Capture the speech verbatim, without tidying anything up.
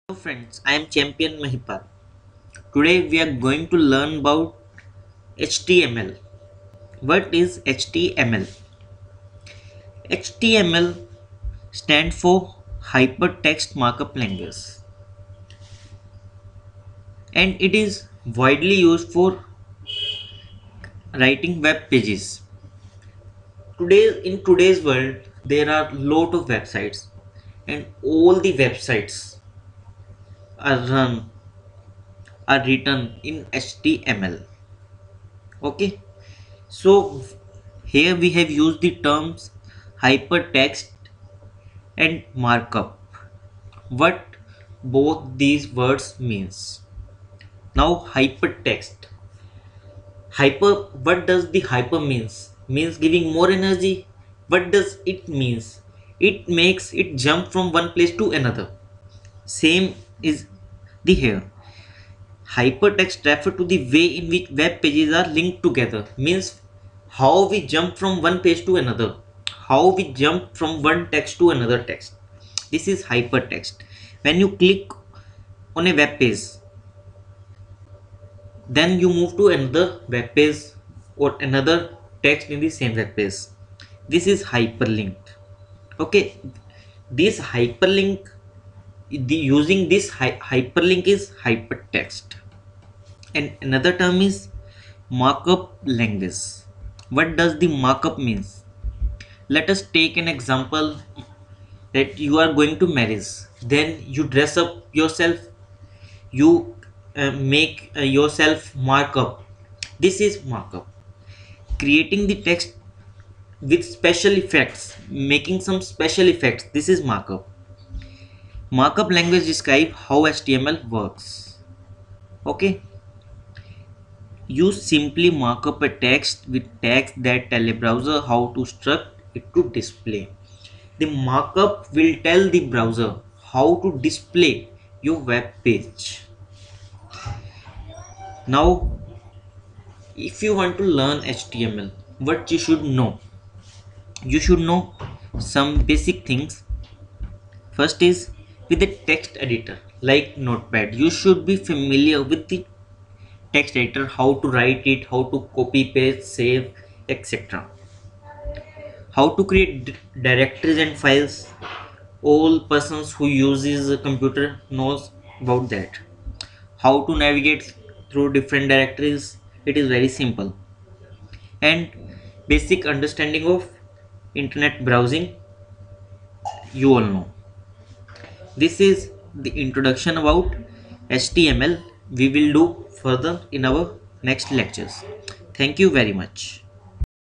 Hello friends, I am Champion Mahipal. Today we are going to learn about H T M L. What is H T M L? H T M L stands for Hypertext Markup Language and it is widely used for writing web pages. Today in today's world there are lot of websites and all the websites are run are written in H T M L. Okay, so here we have used the terms hypertext and markup. What both these words means. Now hypertext. Hyper, what does the hyper means? Means giving more energy. What does it means? It makes it jump from one place to another. Same is the here. Hypertext refer to the way in which web pages are linked together. Means how we jump from one page to another. How we jump from one text to another text. This is hypertext. When you click on a web page, then you move to another web page or another text in the same web page. This is hyperlink. Okay, this hyperlink, the using this hy hyperlink is hypertext. And another term is markup language. What does the markup means? Let us take an example that you are going to marriage. Then you dress up yourself. You uh, make uh, yourself markup. This is markup. Creating the text with special effects. Making some special effects. This is markup. Markup language describe how H T M L works. Okay. You simply mark up a text with tags that tell a browser how to struct it to display. The markup will tell the browser how to display your web page. Now, if you want to learn H T M L, what you should know? You should know some basic things. First is with the text editor like Notepad. You should be familiar with the text editor, how to write it, how to copy paste, save, etc. How to create directories and files. All persons who uses a computer knows about that. How to navigate through different directories, it is very simple. And basic understanding of internet browsing, you all know. This is the introduction about H T M L. We will do further in our next lectures. Thank you very much.